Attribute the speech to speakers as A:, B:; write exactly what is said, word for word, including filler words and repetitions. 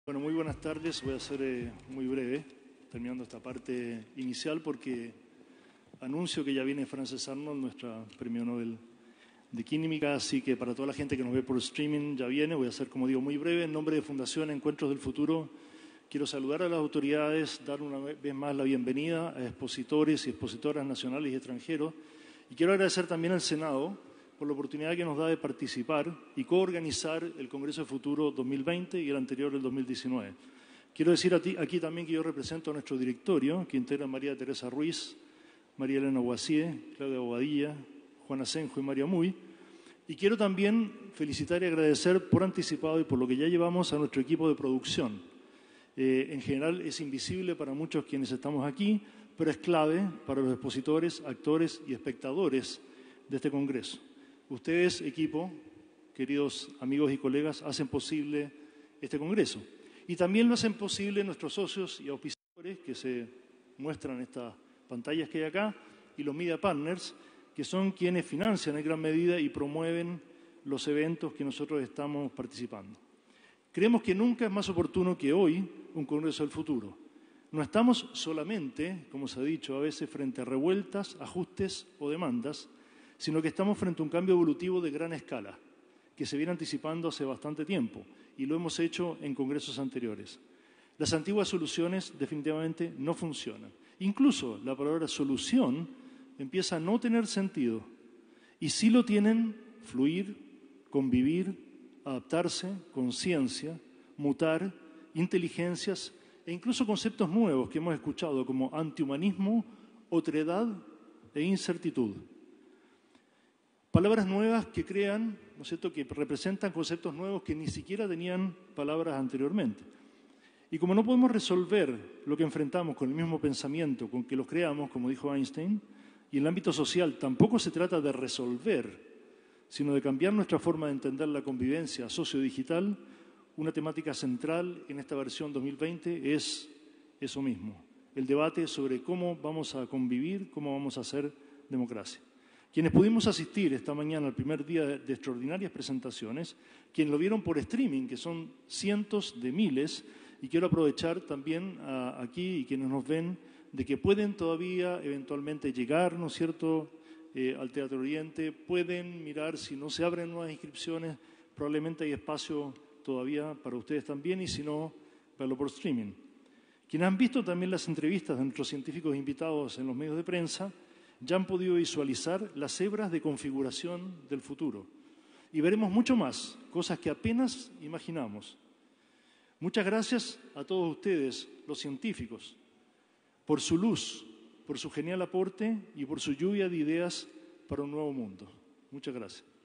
A: Bueno, muy buenas tardes. Voy a ser eh, muy breve, terminando esta parte inicial, porque anuncio que ya viene Frances Arnold, nuestra Premio Nobel de Química, así que para toda la gente que nos ve por streaming ya viene. Voy a ser, como digo, muy breve. En nombre de Fundación Encuentros del Futuro, quiero saludar a las autoridades, dar una vez más la bienvenida a expositores y expositoras nacionales y extranjeros, y quiero agradecer también al Senado por la oportunidad que nos da de participar y coorganizar el Congreso de Futuro dos mil veinte y el anterior, el dos mil diecinueve. Quiero decir a ti, aquí también que yo represento a nuestro directorio, que integra María Teresa Ruiz, María Elena Guacié, Claudia Bobadilla, Juan Asenjo y María Muy. Y quiero también felicitar y agradecer por anticipado y por lo que ya llevamos a nuestro equipo de producción. Eh, en general es invisible para muchos quienes estamos aquí, pero es clave para los expositores, actores y espectadores de este Congreso. Ustedes, equipo, queridos amigos y colegas, hacen posible este Congreso. Y también lo hacen posible nuestros socios y auspiciadores, que se muestran en estas pantallas que hay acá, y los media partners, que son quienes financian en gran medida y promueven los eventos que nosotros estamos participando. Creemos que nunca es más oportuno que hoy un Congreso del Futuro. No estamos solamente, como se ha dicho a veces, frente a revueltas, ajustes o demandas, sino que estamos frente a un cambio evolutivo de gran escala, que se viene anticipando hace bastante tiempo, y lo hemos hecho en congresos anteriores. Las antiguas soluciones definitivamente no funcionan. Incluso la palabra solución empieza a no tener sentido, y sí lo tienen fluir, convivir, adaptarse, conciencia, mutar, inteligencias e incluso conceptos nuevos que hemos escuchado como antihumanismo, otredad e incertitud. Palabras nuevas que crean, ¿no es cierto?, que representan conceptos nuevos que ni siquiera tenían palabras anteriormente. Y como no podemos resolver lo que enfrentamos con el mismo pensamiento con que los creamos, como dijo Einstein, y en el ámbito social tampoco se trata de resolver, sino de cambiar nuestra forma de entender la convivencia sociodigital, una temática central en esta versión dos mil veinte es eso mismo, el debate sobre cómo vamos a convivir, cómo vamos a hacer democracia. Quienes pudimos asistir esta mañana al primer día de extraordinarias presentaciones, quienes lo vieron por streaming, que son cientos de miles, y quiero aprovechar también a, aquí y quienes nos ven, de que pueden todavía eventualmente llegar, ¿no es cierto?, eh, al Teatro Oriente, pueden mirar si no se abren nuevas inscripciones, probablemente hay espacio todavía para ustedes también, y si no, verlo por streaming. Quienes han visto también las entrevistas de nuestros científicos invitados en los medios de prensa, ya han podido visualizar las hebras de configuración del futuro. Y veremos mucho más, cosas que apenas imaginamos. Muchas gracias a todos ustedes, los científicos, por su luz, por su genial aporte y por su lluvia de ideas para un nuevo mundo. Muchas gracias.